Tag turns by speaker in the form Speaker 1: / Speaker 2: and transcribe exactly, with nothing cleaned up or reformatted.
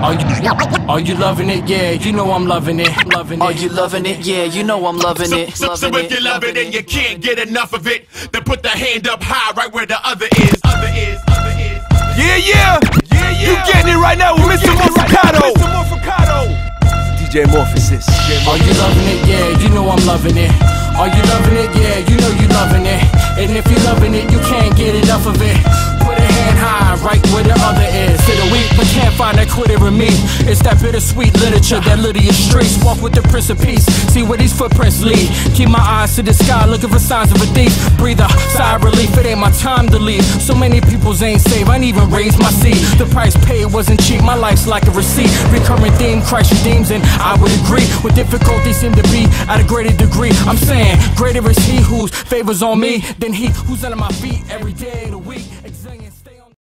Speaker 1: Are you, are you loving it? Yeah, you know I'm loving it. Loving it.
Speaker 2: Are you loving it? Yeah, you know I'm loving it.
Speaker 3: So, so,
Speaker 2: Loving
Speaker 3: so if
Speaker 2: it,
Speaker 3: you love it
Speaker 2: loving
Speaker 3: and you can't get enough of it, then put the hand up high right where the other is. Other is, other is.
Speaker 4: Yeah, yeah, yeah, yeah. You getting it right now with Mister Morficato. Mister Morficato. D J Morphosis.
Speaker 1: Are you loving it? Yeah, you know I'm loving it. Are you loving it? Yeah, you know you loving it. And if you're loving it, you can't get enough of it. Put a hand high, right where the other is. To the weak, but can't find that quitter in me. It's that bittersweet literature that Lydia streets. Walk with the Prince of Peace, see where these footprints lead. Keep my eyes to the sky, looking for signs of a thief. Breathe a sigh of relief, it ain't my time to leave. So many people's ain't safe, I ain't even raised my seed. The price paid wasn't cheap, my life's like a receipt. Recurring theme, Christ redeems, and I would agree. With difficulties seem to be at a greater degree. I'm saying, greater is he whose favors on me than he who's under my feet every day of the week.